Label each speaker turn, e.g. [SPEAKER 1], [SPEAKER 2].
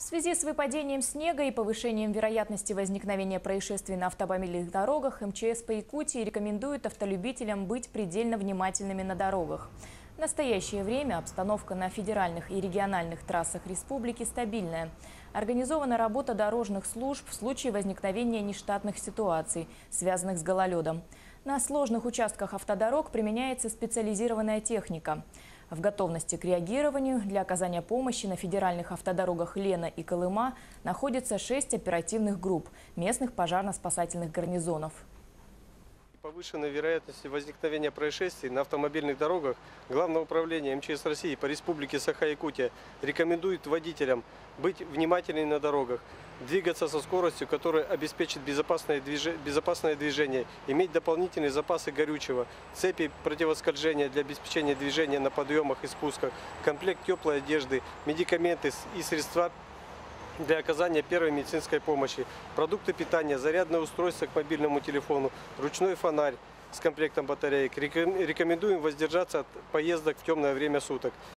[SPEAKER 1] В связи с выпадением снега и повышением вероятности возникновения происшествий на автомобильных дорогах МЧС по Якутии рекомендует автолюбителям быть предельно внимательными на дорогах. В настоящее время обстановка на федеральных и региональных трассах республики стабильная. Организована работа дорожных служб в случае возникновения нештатных ситуаций, связанных с гололедом. На сложных участках автодорог применяется специализированная техника. В готовности к реагированию для оказания помощи на федеральных автодорогах Лена и Колыма находится 6 оперативных групп местных пожарно-спасательных гарнизонов.
[SPEAKER 2] Повышенной вероятности возникновения происшествий на автомобильных дорогах Главное управление МЧС России по Республике Саха-Якутия рекомендует водителям быть внимательными на дорогах, двигаться со скоростью, которая обеспечит безопасное движение, иметь дополнительные запасы горючего, цепи противоскольжения для обеспечения движения на подъемах и спусках, комплект теплой одежды, медикаменты и средства для оказания первой медицинской помощи, продукты питания, зарядное устройство к мобильному телефону, ручной фонарь с комплектом батареек. Рекомендуем воздержаться от поездок в темное время суток.